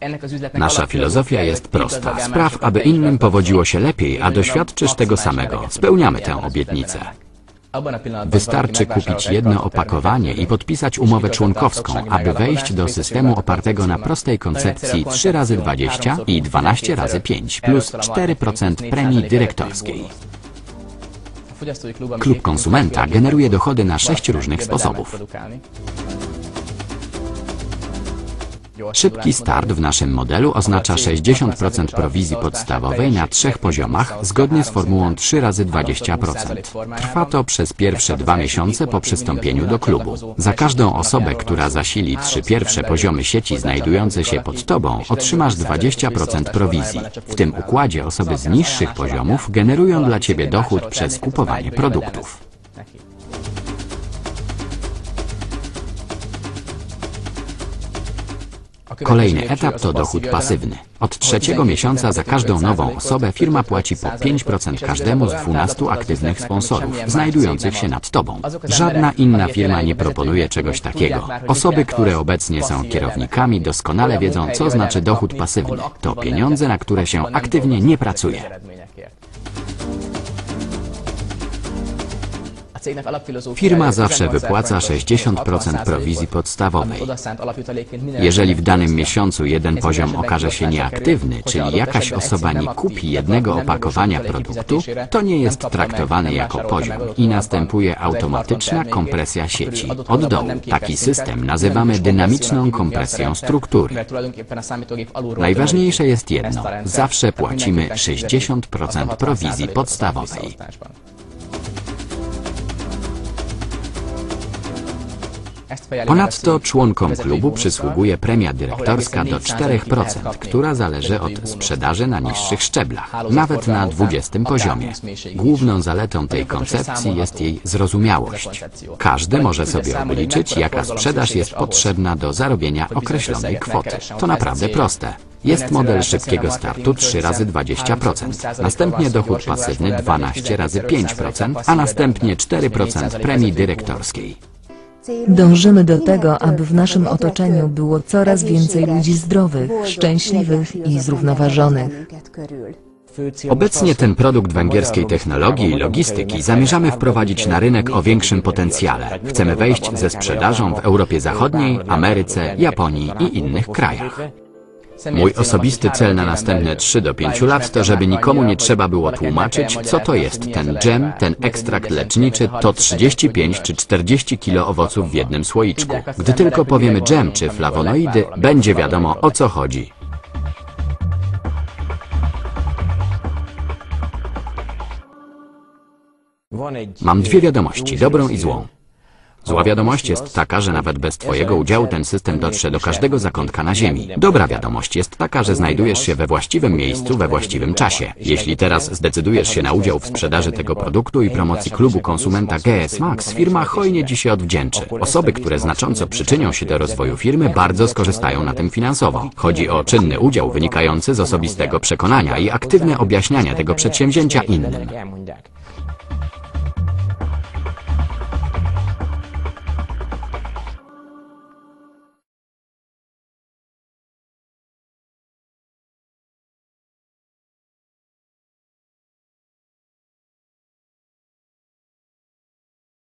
Nasza filozofia jest prosta. Spraw, aby innym powodziło się lepiej, a doświadczysz tego samego. Spełniamy tę obietnicę. Wystarczy kupić jedno opakowanie i podpisać umowę członkowską, aby wejść do systemu opartego na prostej koncepcji 3x20 i 12x5 plus 4% premii dyrektorskiej. Klub Konsumenta generuje dochody na 6 różnych sposobów. Szybki start w naszym modelu oznacza 60% prowizji podstawowej na 3 poziomach zgodnie z formułą 3x20%. Trwa to przez pierwsze 2 miesiące po przystąpieniu do klubu. Za każdą osobę, która zasili 3 pierwsze poziomy sieci znajdujące się pod Tobą, otrzymasz 20% prowizji. W tym układzie osoby z niższych poziomów generują dla Ciebie dochód przez kupowanie produktów. Kolejny etap to dochód pasywny. Od 3. miesiąca za każdą nową osobę firma płaci po 5% każdemu z 12 aktywnych sponsorów, znajdujących się nad Tobą. Żadna inna firma nie proponuje czegoś takiego. Osoby, które obecnie są kierownikami, doskonale wiedzą, co znaczy dochód pasywny. To pieniądze, na które się aktywnie nie pracuje. Firma zawsze wypłaca 60% prowizji podstawowej. Jeżeli w danym miesiącu jeden poziom okaże się nieaktywny, czyli jakaś osoba nie kupi jednego opakowania produktu, to nie jest traktowany jako poziom i następuje automatyczna kompresja sieci od dołu. Taki system nazywamy dynamiczną kompresją struktury. Najważniejsze jest jedno. Zawsze płacimy 60% prowizji podstawowej. Ponadto członkom klubu przysługuje premia dyrektorska do 4%, która zależy od sprzedaży na niższych szczeblach, nawet na 20. poziomie. Główną zaletą tej koncepcji jest jej zrozumiałość. Każdy może sobie obliczyć, jaka sprzedaż jest potrzebna do zarobienia określonej kwoty. To naprawdę proste. Jest model szybkiego startu 3x20%, następnie dochód pasywny 12x5%, a następnie 4% premii dyrektorskiej. Dążymy do tego, aby w naszym otoczeniu było coraz więcej ludzi zdrowych, szczęśliwych i zrównoważonych. Obecnie ten produkt węgierskiej technologii i logistyki zamierzamy wprowadzić na rynek o większym potencjale. Chcemy wejść ze sprzedażą w Europie Zachodniej, Ameryce, Japonii i innych krajach. Mój osobisty cel na następne 3 do 5 lat to, żeby nikomu nie trzeba było tłumaczyć, co to jest ten dżem, ten ekstrakt leczniczy, to 35 czy 40 kg owoców w jednym słoiczku. Gdy tylko powiemy dżem czy flawonoidy, będzie wiadomo, o co chodzi. Mam 2 wiadomości, dobrą i złą. Zła wiadomość jest taka, że nawet bez Twojego udziału ten system dotrze do każdego zakątka na Ziemi. Dobra wiadomość jest taka, że znajdujesz się we właściwym miejscu, we właściwym czasie. Jeśli teraz zdecydujesz się na udział w sprzedaży tego produktu i promocji klubu Konsumenta GS Max, firma hojnie Ci się odwdzięczy. Osoby, które znacząco przyczynią się do rozwoju firmy, bardzo skorzystają na tym finansowo. Chodzi o czynny udział wynikający z osobistego przekonania i aktywne objaśnianie tego przedsięwzięcia innym.